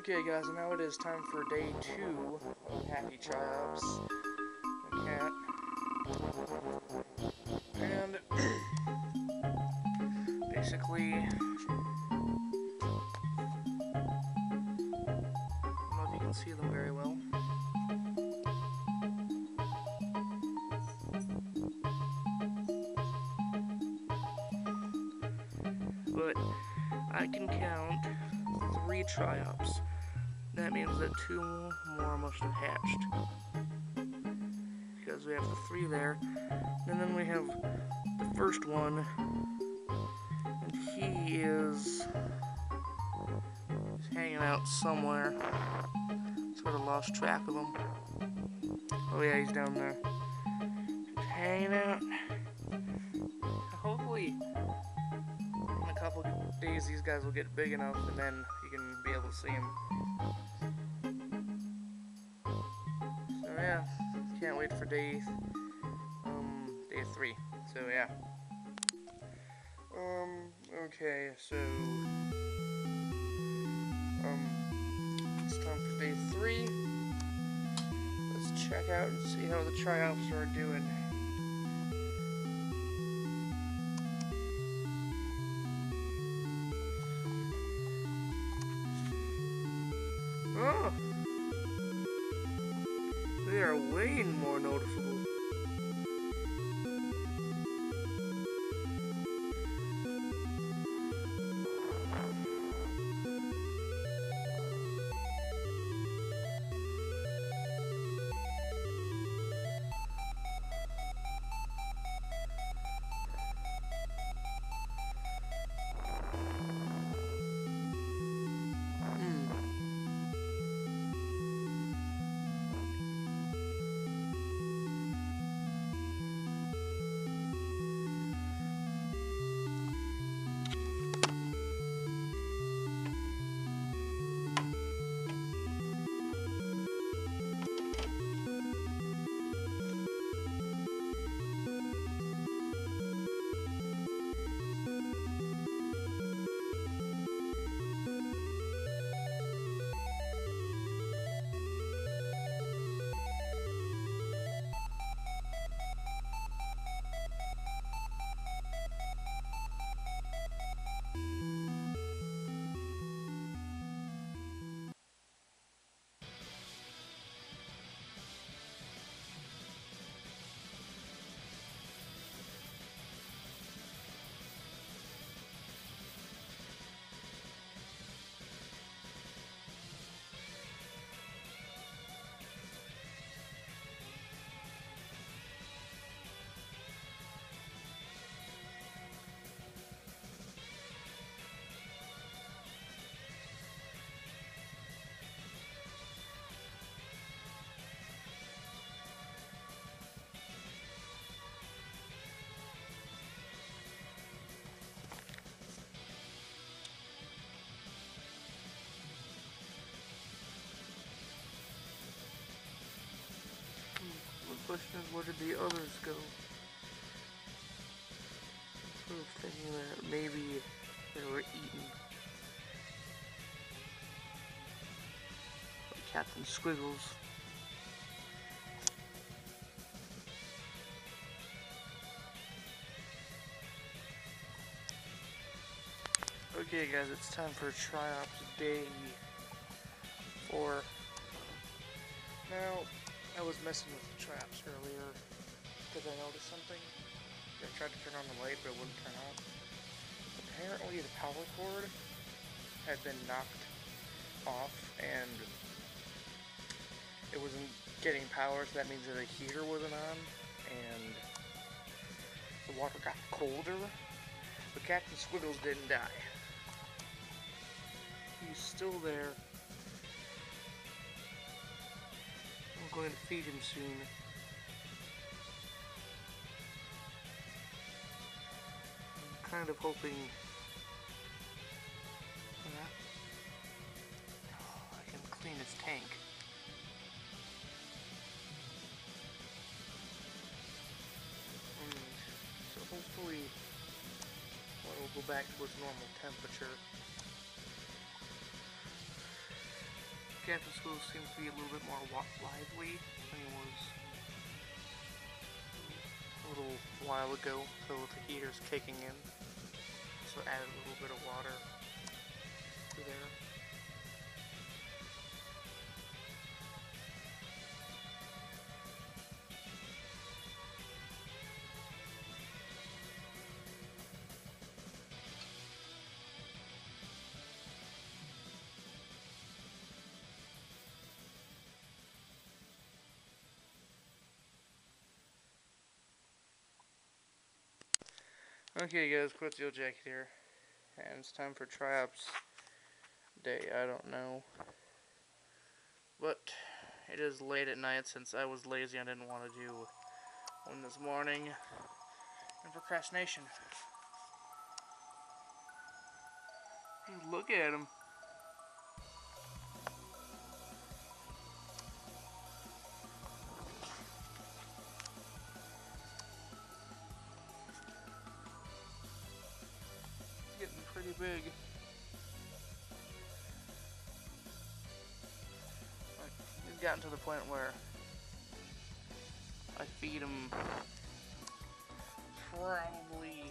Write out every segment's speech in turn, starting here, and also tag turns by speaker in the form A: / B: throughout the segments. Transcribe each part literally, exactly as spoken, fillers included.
A: Okay guys, and now it is time for day two of Happy Triops, the cat. And basically, I don't know if you can see them very well. But I can count three Triops. That means that two more must have hatched. Because we have the three there. And then we have the first one. And he is he's hanging out somewhere. Sort of lost track of him. Oh yeah, he's down there. Just hanging out. Hopefully in a couple of days these guys will get big enough and then you can be able to see them. So yeah, can't wait for day um day three. So yeah. Um okay, so um it's time for day three. Let's check out and see how the Triops are doing. Oh! They are way more noticeable. The question is, where did the others go? I'm sort of thinking that maybe they were eaten by Captain Squiggles. Okay guys, it's time for Triops day four. Now, I was messing with the traps earlier because I noticed something. I tried to turn on the light, but it wouldn't turn on. Apparently, the power cord had been knocked off, and it wasn't getting power, so that means that the heater wasn't on, and the water got colder. But Captain Squiggles didn't die. He's still there. I'm going to feed him soon. I'm kind of hoping that oh, I can clean his tank. And so hopefully water will go back to its normal temperature. Captain Squiggles seems to be a little bit more lively than he was a little while ago, so the heater's kicking in. So add a little bit of water to there. Okay guys, Quetzal Jacket here, and it's time for Triops day. I don't know, but it is late at night. Since I was lazy, I didn't want to do one this morning, and procrastination. Just look at him. He's getting pretty big. He's gotten to the point where I feed him probably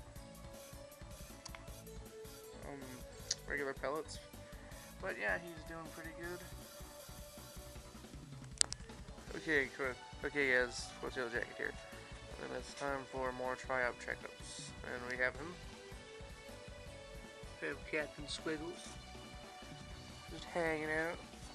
A: um, regular pellets, but yeah, he's doing pretty good. Okay, good. Okay, guys, Quetzal Jacket here, and it's time for more Triop checkups, and we have him. We have Captain Squiggles, just hanging out.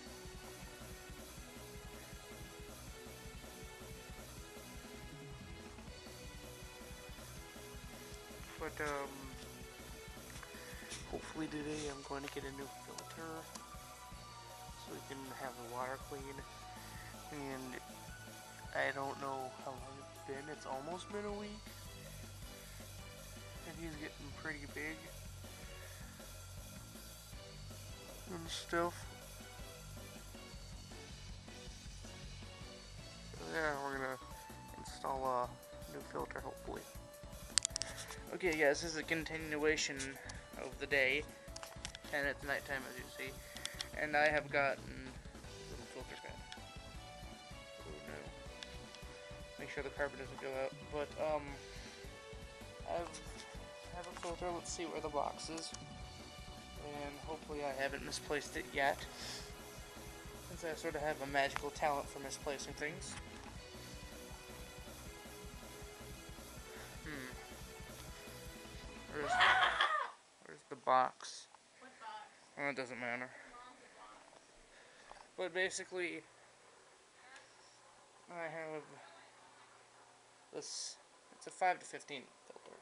A: But, um, hopefully today I'm going to get a new filter so we can have the water clean. And I don't know how long it's been. It's almost been a week. And he's getting pretty big and stuff. So yeah, we're gonna install a new filter hopefully. Okay guys, this is a continuation of the day, and it's nighttime as you see, and I have gotten a little filter pad. Oh no. Make sure the carpet doesn't go out, but um, I've, I have a filter. Let's see where the box is, and hopefully I haven't misplaced it yet, since I sort of have a magical talent for misplacing things. Hmm. Where's, where's the box?
B: What box?
A: Oh, it doesn't matter. But basically, I have this. It's a five to fifteen filter.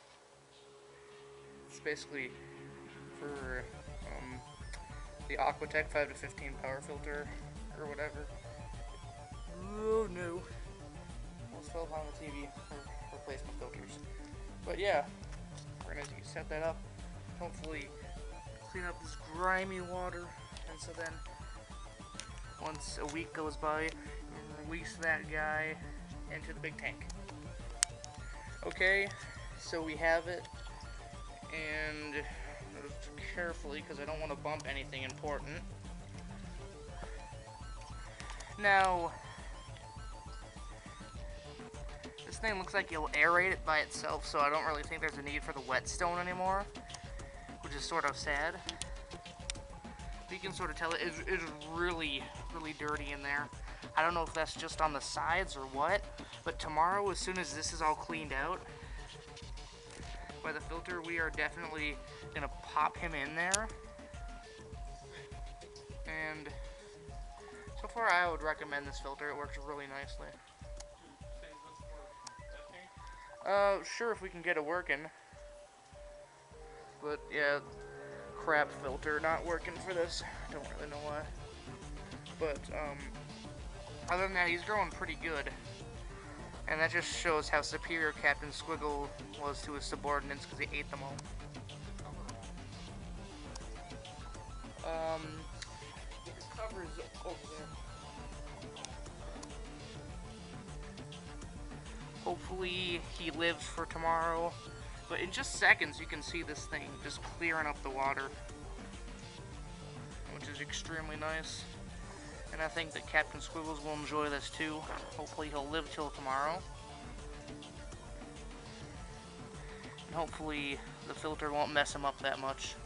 A: It's basically for um, the Aquatech five to fifteen power filter or whatever. Oh no! Almost fell upon the T V for replacement filters. But yeah. We're going to set that up, hopefully clean up this grimy water, and so then once a week goes by, release that guy into the big tank. Okay, so we have it, and carefully, because I don't want to bump anything important. Now, this thing looks like you'll aerate it by itself, so I don't really think there's a need for the whetstone anymore, which is sort of sad. You can sort of tell it is, it is really, really dirty in there. I don't know if that's just on the sides or what, but tomorrow, as soon as this is all cleaned out by the filter, we are definitely gonna pop him in there. And so far, I would recommend this filter. It works really nicely. Uh, sure, if we can get it working. But, yeah, crap filter not working for this. Don't really know why. But, um, other than that, he's growing pretty good. And that just shows how superior Captain Squiggle was to his subordinates, because he ate them all. Um, his cover's over there. Hopefully he lives for tomorrow, but in just seconds you can see this thing just clearing up the water, which is extremely nice. And I think that Captain Squiggles will enjoy this too. Hopefully he'll live till tomorrow. And hopefully the filter won't mess him up that much.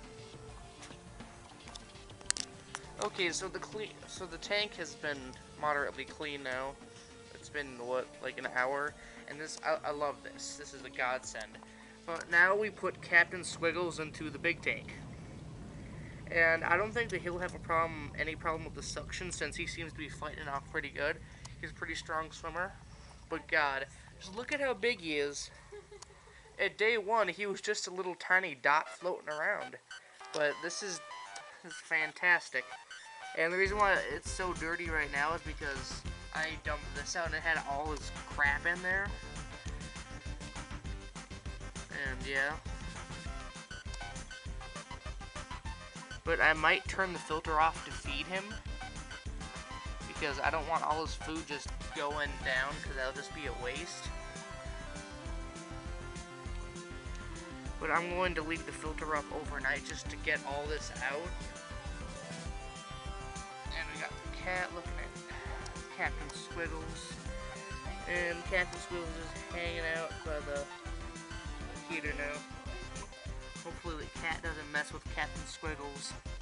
A: Okay, so the clean, so the tank has been moderately clean now. It's been, what, like an hour? And this, I, I love this. This is a godsend. But now we put Captain Squiggles into the big tank. And I don't think that he'll have a problem, any problem with the suction, since he seems to be fighting off pretty good. He's a pretty strong swimmer. But God, just look at how big he is. At day one, he was just a little tiny dot floating around. But this is, this is fantastic. And the reason why it's so dirty right now is because I dumped this out and it had all this crap in there. And yeah. But I might turn the filter off to feed him, because I don't want all his food just going down, because that'll just be a waste. But I'm going to leave the filter up overnight just to get all this out. And we got the cat looking at Captain Squiggles. And Captain Squiggles is hanging out by the heater now. Hopefully the cat doesn't mess with Captain Squiggles.